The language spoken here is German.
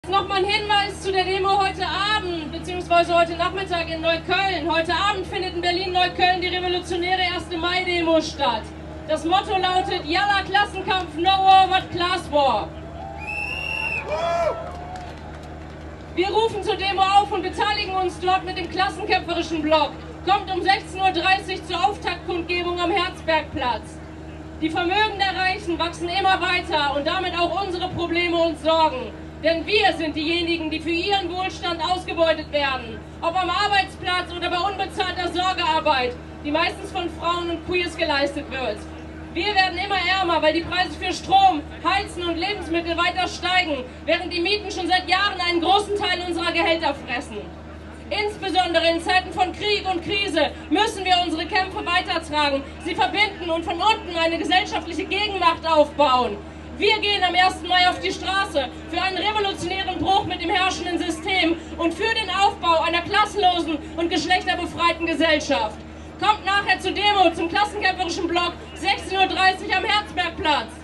Nochmal ein Hinweis zu der Demo heute Abend bzw. heute Nachmittag in Neukölln. Heute Abend findet in Berlin-Neukölln die revolutionäre 1. Mai-Demo statt. Das Motto lautet Yalla Klassenkampf, no war but class war. Wir rufen zur Demo auf und beteiligen uns dort mit dem klassenkämpferischen Block. Kommt um 16:30 Uhr zur Auftaktkundgebung am Herzbergplatz. Die Vermögen der Reichen wachsen immer weiter und damit auch unsere Probleme und Sorgen. Denn wir sind diejenigen, die für ihren Wohlstand ausgebeutet werden. Ob am Arbeitsplatz oder bei unbezahlter Sorgearbeit, die meistens von Frauen und Queers geleistet wird. Wir werden immer ärmer, weil die Preise für Strom, Heizen und Lebensmittel weiter steigen, während die Mieten schon seit Jahren einen großen Teil unserer Gehälter fressen. Insbesondere in Zeiten von Krieg und Krise müssen wir unsere Kämpfe weitertragen, sie verbinden und von unten eine gesellschaftliche Gegenmacht aufbauen. Wir gehen am 1. Mai auf die Straße für einen revolutionären Bruch mit dem herrschenden System und für den Aufbau einer klassenlosen und geschlechterbefreiten Gesellschaft. Kommt nachher zur Demo zum klassenkämpferischen Block 16:30 Uhr am Herzbergplatz.